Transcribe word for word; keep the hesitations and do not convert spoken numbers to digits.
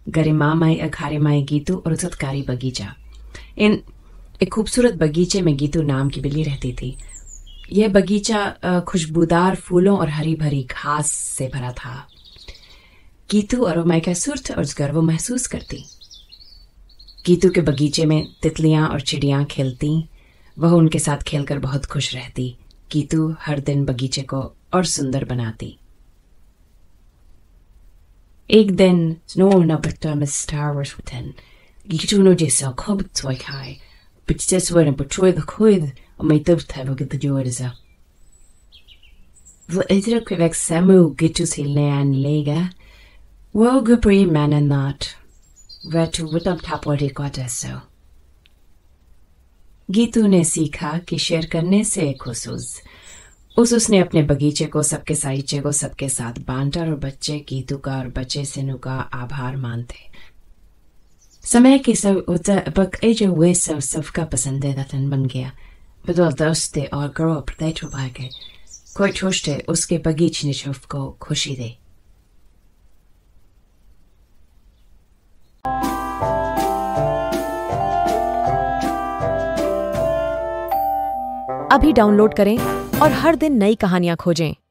गरिमामय अखारेमय गीतू और सत्कारी बगीचा। इन एक खूबसूरत बगीचे में गीतू नाम की बिल्ली रहती थी। यह बगीचा खुशबूदार फूलों और हरी भरी घास से भरा था। गीतू अरोमय का सुर्त और गर्व महसूस करती। गीतू के बगीचे में तितलियां और चिड़ियां खेलती। वह उनके साथ खेलकर बहुत खुश रहती। गीतू हर दिन बगीचे को और सुंदर बनाती। एक दिन स्नो न बट्टा में स्टार वुटन गीतू नो जैसा खूब तोय खाए पिछले सुबह बच्चों द खुद और मैं तब था वो कितना जोर सा वो इधर के वक्त समूह गीतू से लेन लेगा वो गुप्री मैंने नाट वह तो वो तब था पौधे को जैसा। गीतू ने सीखा कि शेयर करने से खुश उस उसने अपने बगीचे को सबके साइचे को सबके साथ बांटा और बच्चे गीतू का और बच्चे सिनु का आभार मानते। समय के सब बक जो वे सब सबका पसंदीदा तन बन गया। बदल दोस्ते और ग्रो प्रत्येक भागे कोई छोटे उसके बगीचे ने शोफ को खुशी दे। अभी डाउनलोड करें और हर दिन नई कहानियां खोजें।